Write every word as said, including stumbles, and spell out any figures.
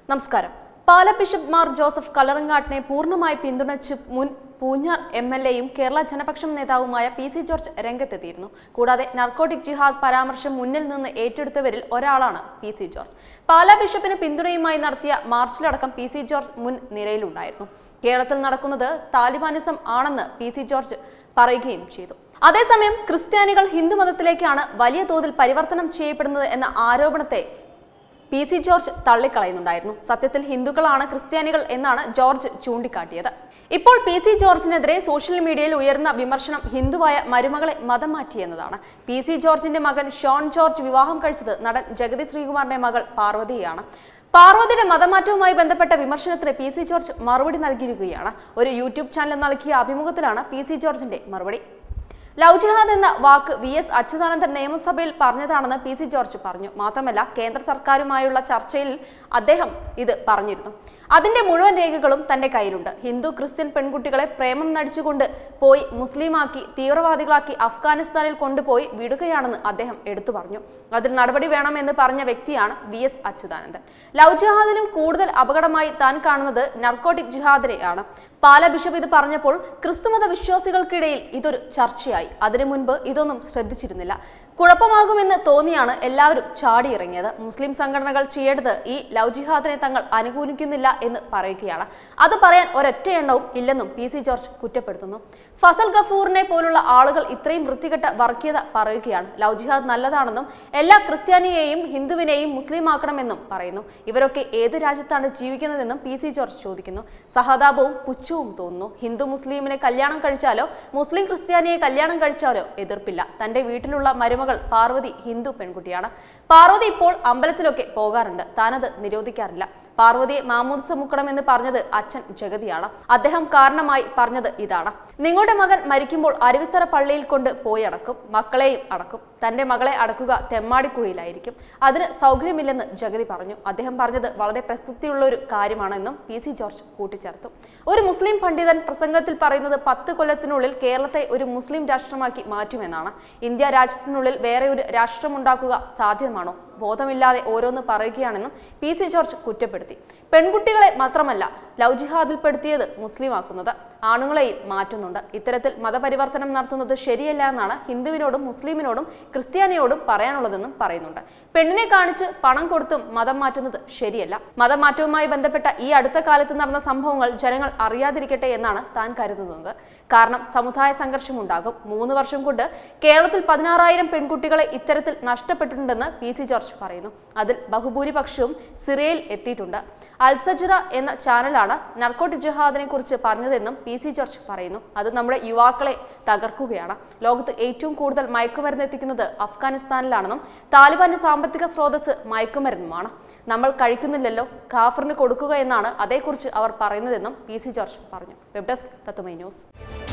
നമസ്കാരം. Pala bishop Mar Joseph കല്ലറങ്ങാട്ടിനെ പൂർണ്ണമായി പിന്തുണച്ച് മുൻ പൂഞ്ഞാർ എം എൽ എയും കേരള ജനപക്ഷം നേതാവുമായ പി സി ജോർജ് രംഗത്തെത്തിയിരുന്നു. കൂടാതെ നാർക്കോട്ടിക് ജിഹാദ് പരാമർശം മുന്നിൽ നിന്ന് ഏറ്റെടുത്തവരിൽ ഒരാളാണ് പി സി ജോർജ്. പാല ബിഷപ്പിന് പിന്തുണയുമായി നടത്തിയ മാർച്ചിലടക്കം പി സി ജോർജ് മുൻ നിരയിലുണ്ടായിരുന്നു. കേരളത്തിൽ നടക്കുന്നത് താലിബാനിസം ആണെന്ന് പി സി ജോർജ് പറയുകയും ചെയ്തു. അതേസമയം ക്രിസ്ത്യാനികൾ ഹിന്ദുമതത്തിലേക്കാണ് വലിയ തോതിൽ പരിവർത്തനം ചെയ്യപ്പെടുന്നത് എന്ന ആരോപണത്തെ പി സി ജോർജ് തള്ളിക്കളയുന്നുണ്ടായിരുന്നു. സത്യത്തിൽ ഹിന്ദുക്കളാണ് ക്രിസ്ത്യാനികൾ എന്നാണ് ജോർജ് ചൂണ്ടിക്കാട്ടിയത്. ഇപ്പോൾ പി സി ജോർജിനെതിരെ സോഷ്യൽ മീഡിയയിൽ ഉയർന്ന വിമർശനം ഹിന്ദുവായ മരുമകളെ മതം മാറ്റിയെന്നതാണ്. പി സി ജോർജിന്റെ മകൻ ഷോൺ ജോർജ് വിവാഹം കഴിച്ചത് നടൻ ജഗതി ശ്രീകുമാറിന്റെ മകൾ പാർവതിയാണ്. പാർവതിയുടെ മതമാറ്റവുമായി ബന്ധപ്പെട്ട വിമർശനത്തിന് പി സി ജോർജ് മറുപടി നൽകിയിരിക്കുകയാണ്. ഒരു യൂട്യൂബ് ചാനൽ നൽകിയ അഭിമുഖത്തിലാണ് പി സി ജോർജിന്റെ മറുപടി. ലവ് ജിഹാദ് എന്ന വാക്ക് വി എസ് അച്യുതാനന്ദൻ നിയമസഭയിൽ പറഞ്ഞതാണെന്ന് പി സി ജോർജ് പറഞ്ഞു. മാത്രമല്ല, കേന്ദ്ര സർക്കാരുമായുള്ള ചർച്ചയിൽ അദ്ദേഹം ഇത് പറഞ്ഞിരുന്നു. അതിന്റെ മുഴുവൻ രേഖകളും തന്റെ കയ്യിലുണ്ട്. ഹിന്ദു ക്രിസ്ത്യൻ പെൺകുട്ടികളെ പ്രേമം നടിച്ചുകൊണ്ട് പോയി മുസ്ലിമാക്കി തീവ്രവാദികളാക്കി അഫ്ഗാനിസ്ഥാനിൽ കൊണ്ടുപോയി വിടുകയാണെന്ന് അദ്ദേഹം എടുത്തു പറഞ്ഞു. അതിൽ നടപടി വേണമെന്ന് പറഞ്ഞ വ്യക്തിയാണ് വി എസ് അച്യുതാനന്ദൻ. ലവ് ജിഹാദിലും കൂടുതൽ അപകടമായി താൻ കാണുന്നത് നർക്കോട്ടിക് ജിഹാദിനെയാണ്. പാല ബിഷപ്പ് ഇത് പറഞ്ഞപ്പോൾ ക്രിസ്തുമത വിശ്വാസികൾക്കിടയിൽ ഇതൊരു ചർച്ചയായി. അതിനു മുൻപ് ഇതൊന്നും ശ്രദ്ധിച്ചിരുന്നില്ല. കുഴപ്പമാകുമെന്ന് തോന്നിയാണ് എല്ലാവരും ചാടിയിറങ്ങിയത്. മുസ്ലിം സംഘടനകൾ ചെയ്യേണ്ടത് ഈ ലവ് ജിഹാദിനെ തങ്ങൾ അനുകൂലിക്കുന്നില്ല എന്ന് പറയുകയാണ്. അത് പറയാൻ ഒരൊറ്റ എണ്ണവും ഇല്ലെന്നും പി സി ജോർജ് കുറ്റപ്പെടുത്തുന്നു. ഫസൽ ഗഫൂറിനെ പോലുള്ള ആളുകൾ ഇത്രയും വൃത്തികെട്ട വർഗീയത പറയുകയാണ്. ലവ് ജിഹാദ് നല്ലതാണെന്നും എല്ലാ ക്രിസ്ത്യാനിയെയും ഹിന്ദുവിനെയും മുസ്ലിം ആക്കണമെന്നും പറയുന്നു. ഇവരൊക്കെ ഏത് രാജ്യത്താണ് ജീവിക്കുന്നതെന്നും പി സി ജോർജ് ചോദിക്കുന്നു. സഹതാപവും പുച്ഛവും തോന്നുന്നു. ഹിന്ദു മുസ്ലിമിനെ കല്യാണം കഴിച്ചാലോ മുസ്ലിം ക്രിസ്ത്യാനിയെ കല്യാണം കഴിച്ചാലോ എതിർപ്പില്ല. തന്റെ വീട്ടിലുള്ള മരുമകൾ പാർവതി ഹിന്ദു പെൺകുട്ടിയാണ്. പാർവതി ഇപ്പോൾ അമ്പലത്തിലൊക്കെ പോകാറുണ്ട്. താനത് നിരോധിക്കാറില്ല. പാർവതിയെ മാമോദിസ മുക്കണമെന്ന് പറഞ്ഞത് അച്ഛൻ ജഗതിയാണ്. അദ്ദേഹം കാരണമായി പറഞ്ഞത് ഇതാണ്: നിങ്ങളുടെ മകൻ മരിക്കുമ്പോൾ അരുവിത്തറ പള്ളിയിൽ കൊണ്ട് പോയി അടക്കും, മക്കളെയും അടക്കും. തന്റെ മകളെ അടക്കുക തെമ്മാടിക്കുഴിയിലായിരിക്കും. അതിന് സൗകര്യമില്ലെന്ന് ജഗതി പറഞ്ഞു. അദ്ദേഹം പറഞ്ഞത് വളരെ പ്രസക്തിയുള്ള ഒരു കാര്യമാണെന്നും പി സി ജോർജ് കൂട്ടിച്ചേർത്തു. ഒരു മുസ്ലിം പണ്ഡിതൻ പ്രസംഗത്തിൽ പറയുന്നത് പത്ത് കൊല്ലത്തിനുള്ളിൽ കേരളത്തെ ഒരു മുസ്ലിം രാഷ്ട്രമാക്കി മാറ്റുമെന്നാണ്. ഇന്ത്യ രാജ്യത്തിനുള്ളിൽ വേറെ ഒരു രാഷ്ട്രമുണ്ടാക്കുക സാധ്യമാണോ? ബോധമില്ലാതെ ഓരോന്ന് പറയുകയാണെന്നും പി സി ജോർജ് കുറ്റപ്പെടുത്തി. പെൺകുട്ടികളെ മാത്രമല്ല ലവ് ജിഹാദിൽപ്പെടുത്തിയത് മുസ്ലിമാക്കുന്നത് ആണുങ്ങളെയും മാറ്റുന്നുണ്ട്. ഇത്തരത്തിൽ മതപരിവർത്തനം നടത്തുന്നത് ശരിയല്ല എന്നാണ് ഹിന്ദുവിനോടും മുസ്ലിമിനോടും ക്രിസ്ത്യാനിയോടും പറയാനുള്ളതെന്നും പറയുന്നുണ്ട്. പെണ്ണിനെ കാണിച്ച് പണം കൊടുത്തും മതം മാറ്റുന്നത് ശരിയല്ല. മതം മാറ്റവുമായി ബന്ധപ്പെട്ട ഈ അടുത്ത കാലത്ത് നടന്ന സംഭവങ്ങൾ ജനങ്ങൾ അറിയാതിരിക്കട്ടെ എന്നാണ് താൻ കരുതുന്നത്. കാരണം സമുദായ സംഘർഷമുണ്ടാകും. മൂന്ന് വർഷം കൊണ്ട് കേരളത്തിൽ പതിനാറായിരം പെൺകുട്ടികളെ ഇത്തരത്തിൽ നഷ്ടപ്പെട്ടിട്ടുണ്ടെന്ന് പി സി ജോർജ് പറയുന്നു. അതിൽ ബഹുഭൂരിപക്ഷവും സിറിയയിൽ എത്തിയിട്ടുണ്ട്. അൽസജറ എന്ന ചാനലാണ് നർക്കോട്ടിക് ജിഹാദിനെ കുറിച്ച് പറഞ്ഞതെന്നും പി സി ജോർജ് പറയുന്നു. അത് നമ്മുടെ യുവാക്കളെ തകർക്കുകയാണ്. ലോകത്ത് ഏറ്റവും കൂടുതൽ മയക്കുമരുന്ന് എത്തിക്കുന്നത് അഫ്ഗാനിസ്ഥാനിലാണെന്നും താലിബാന്റെ സാമ്പത്തിക സ്രോതസ് മയക്കുമരുന്നുമാണ്. നമ്മൾ കഴിക്കുന്നില്ലല്ലോ, കാഫറിന് കൊടുക്കുക എന്നാണ് അതേക്കുറിച്ച് അവർ പറയുന്നതെന്നും പി സി ജോർജ് പറഞ്ഞു. Web desk Tatwamayi news.